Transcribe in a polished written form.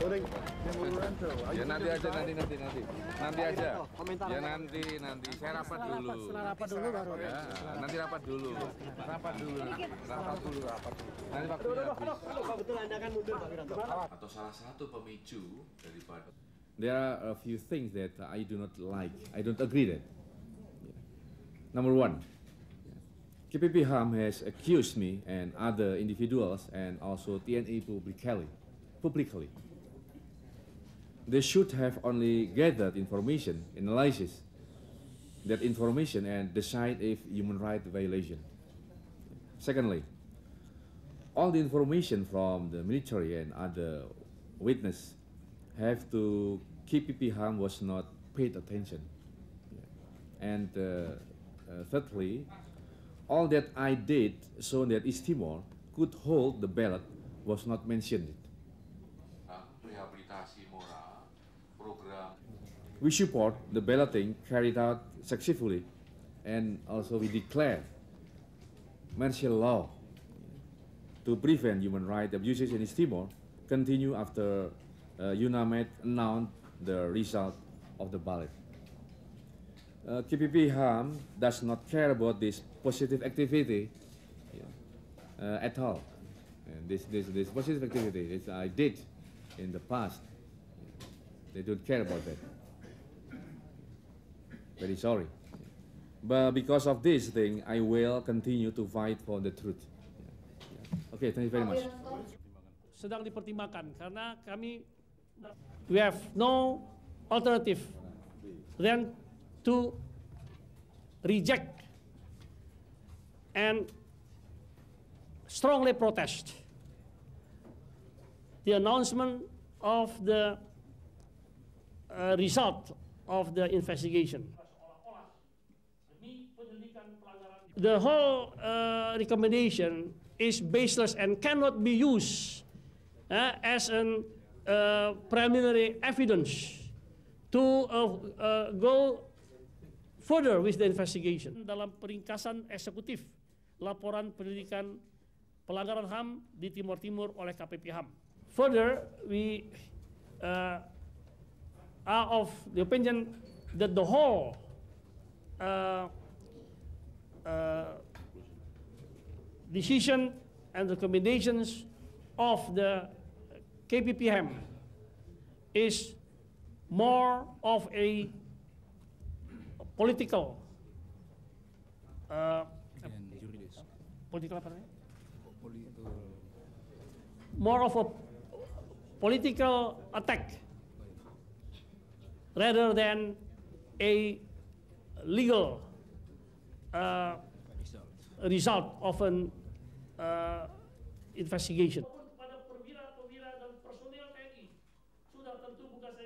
Ya nanti aja, nanti aja. Ya nanti, saya rapat dulu. Rapat dulu baru. Ya, nanti rapat dulu. Nanti waktunya habis. Atau salah satu pemicu daripada. There are a few things that I do not like. I don't agree that. Number one, KPPHAM has accused me and other individuals and also TNI publicly. They should have only gathered information, analysis that information and decide if human rights violation. Secondly, all the information from the military and other witness have to KPPHAM was not paid attention. And thirdly, all that I did so that East Timor could hold the ballot was not mentioned. We support the balloting carried out successfully, and also we declare martial law to prevent human rights abuses in East Timor continue after UNAMED announced the result of the ballot. KPPHAM does not care about this positive activity at all. And this positive activity that I did in the past, they don't care about that. Very sorry. But because of this thing, I will continue to fight for the truth. Okay, thank you very much. Sedang dipertimbangkan karena we have no alternative than to reject and strongly protest the announcement of the result of the investigation. The whole recommendation is baseless and cannot be used as a preliminary evidence to go further with the investigation. Dalam peringkasan eksekutif laporan penyelidikan pelanggaran HAM di Timor Timur oleh KPPHAM. Further, we are of the opinion that the whole decision and recommendations of the KPPHAM is more of a political more of a political attack rather than a legal result of an investigation.